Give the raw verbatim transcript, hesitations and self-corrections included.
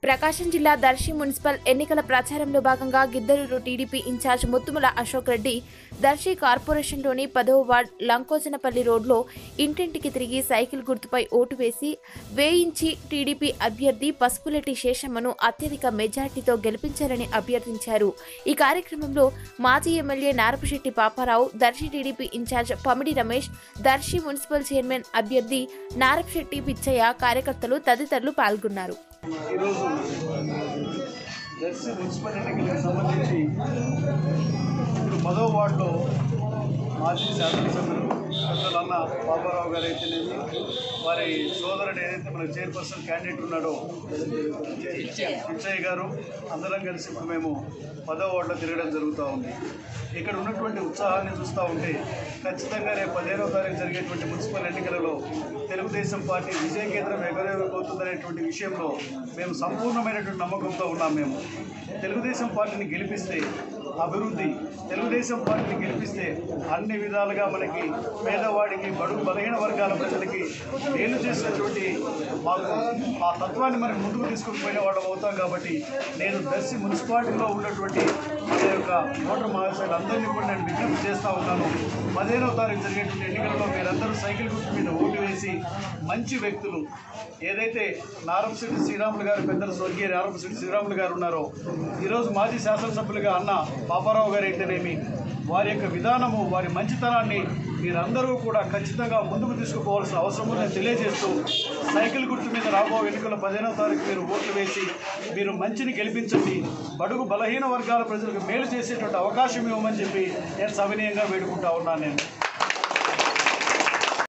ప్రకాశం జిల్లా దర్శి మున్సిపల్ ఎన్నికల ప్రచారంలో భాగంగా గిద్దలూరు టీడీపీ ఇన్ఛార్జ్ ముత్తుముల అశోక్ రెడ్డి దర్శి కార్పొరేషన్లోని పదవ వార్డ్ లంకోజనపల్లి రోడ్లో ఇంటింటికి తిరిగి సైకిల్ గుర్తుపై ఓటు వేసి వేయించి టీడీపీ అభ్యర్థి పసుపులెట్టి శేషమ్మను అత్యధిక మెజార్టీతో గెలిపించాలని అభ్యర్థించారు। ఈ కార్యక్రమంలో మాజీ MLA Narapasetti Paparao, Darsi TDP incharge Pamidi Ramesh, Darsi municipal chairman అభ్యర్థి నారపశెట్టి పిచ్చయ్య, కార్యకర్తలు తదితరులు పాల్గొన్నారు। ఈరోజు దర్శి మున్సిపల్ ఎన్నికలకు సంబంధించి ఇప్పుడు పదవ వార్డులో మాజీ శాసనసభ్యులు పెద్దలు అన్న పాపారావు గారు అయితేనేమి, వారి సోదరుడు ఏదైతే మన చైర్పర్సన్ క్యాండిడేట్ ఉన్నాడో పిచ్చయ్య గారు, అందరం కలిసి ఇప్పుడు మేము పదవ వార్డులో తిరగడం జరుగుతూ ఉంది। ఇక్కడ ఉన్నటువంటి ఉత్సాహాన్ని చూస్తూ ఉంటే ఖచ్చితంగా రేపు పదిహేనవ తారీఖు జరిగేటువంటి మున్సిపల్ ఎన్నికలలో తెలుగుదేశం పార్టీ విజయకేంద్రం ఎగరవేయబోతుందనేటువంటి విషయంలో మేము సంపూర్ణమైనటువంటి నమ్మకంతో ఉన్నాం। మేము తెలుగుదేశం పార్టీని గెలిపిస్తే అభివృద్ధి, తెలుగుదేశం పార్టీని గెలిపిస్తే అన్ని విధాలుగా మనకి పేదవాడికి, బడుగు బలహీన వర్గాల ప్రజలకి మేలు చేసినటువంటి మాకు ఆ తత్వాన్ని మనం ముందుకు తీసుకుపోయిన వాళ్ళం అవుతాం। కాబట్టి నేను దర్శి మున్సిపాలిటీలో ఉన్నటువంటి మన యొక్క ఓటర్ మహాశయులు అందరినీ కూడా నేను విజ్ఞప్తి చేస్తూ ఉన్నాను। పదిహేనవ తారీఖు జరిగేటువంటి ఎన్నికలలో మీరందరూ సైకిల్ గుర్తు మీద ఓటు వేసి మంచి వ్యక్తులు ఏదైతే నారపశెట్టి శ్రీరాములు గారు, పెద్దలు స్వర్గీయ నారపశెట్టి శ్రీరాములు గారు ఉన్నారో, ఈరోజు మాజీ శాసనసభ్యులుగా అన్న పాపారావు గారు అయితేనేమి, వారి యొక్క విధానము, వారి మంచితనాన్ని మీరందరూ కూడా ఖచ్చితంగా ముందుకు తీసుకుపోవాల్సిన అవసరం ఉందని తెలియజేస్తూ సైకిల్ గుర్తు మీద రాబో ఎన్నికల పదిహేనవ తారీఖు మీరు ఓట్లు వేసి మీరు మంచిని గెలిపించండి, బడుగు బలహీన వర్గాల ప్రజలకు మేలు చేసేటువంటి అవకాశం ఇవ్వమని చెప్పి నేను సవినయంగా వేడుకుంటా ఉన్నాను నేను।